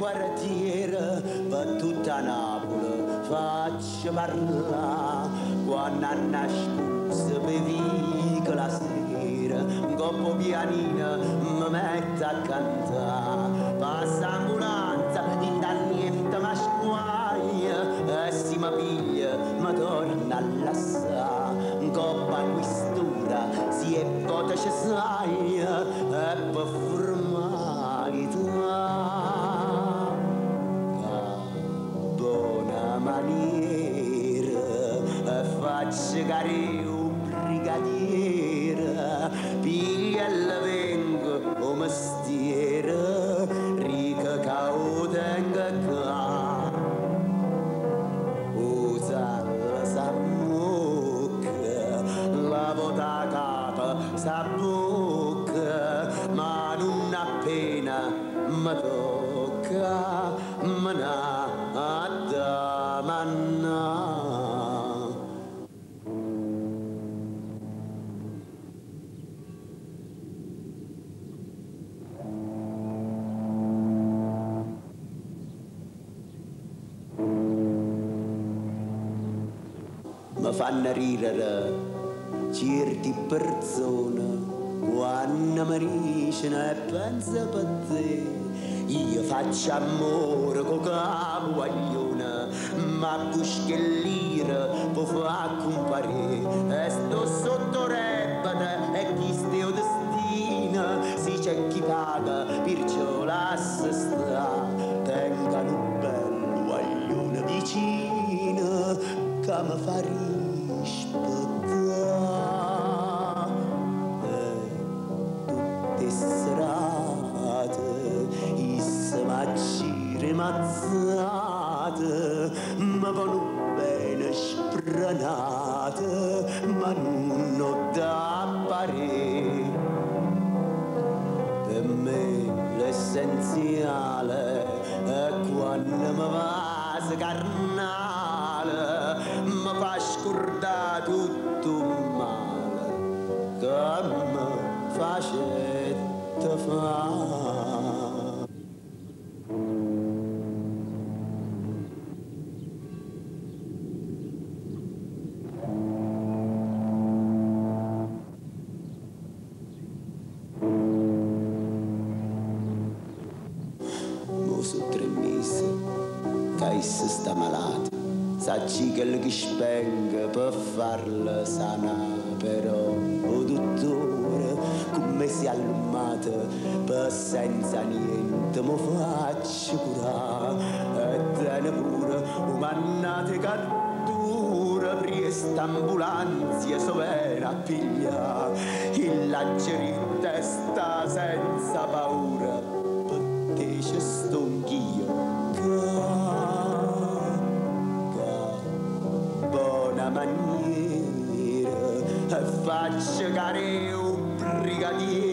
quartiere per tutta Napoli faccio parlare quando hanno scusa per vico la sera un coppo pianino mi metto a cantare passa ambulanza in da niente ma squaglia e si mi piglia mi torna alla sa un coppo a questura si è vota ci sai e per formalità buona maniera e faccio care un brigadiere piglia e vengo o mestiere ricca cao tenga qua usa la sammucca la vota capa sa bocca ma non appena mi tocca me n'ha da manna. Mi fanno ridere certi persone quando mi dicono e penso per te io faccio amore con capo guaglione ma buschellire può far comparire e sto sotto repete e chi stio destino si c'è chi paga perciò lascia sta tengano un bello guaglione vicino che mi fa rispettare tutte serate macire mazzate ma vanno bene spranate ma non ho da parere per me l'essenziale è quando mi va carnale mi fa scordare tutto il male che mi facette fare. Su 3 mesi che essa sta malata sacci che le spenga per farla sana però o dottore come si è allumata per senza niente mi faccio curare e tiene pure umannate cattura priesta ambulanza sovera a pigliare il laggeri in testa senza paura c'è stonchio buona maniera e faccio care un brigadiere